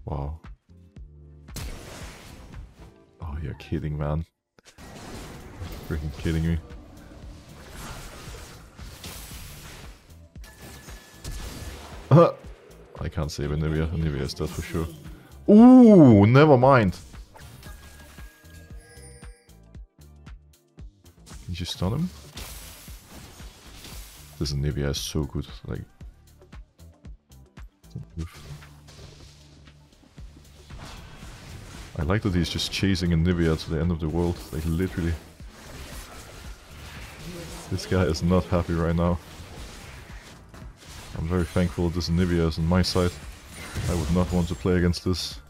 Wow. Oh, you're kidding, man. Freaking kidding me. I can't save Anivia. Anivia is dead for sure. Ooh, never mind. Did you stun him? This Anivia is so good. Like, I like that he's just chasing Anivia to the end of the world. Like, literally. This guy is not happy right now. I'm very thankful this Anivia is on my side. I would not want to play against this.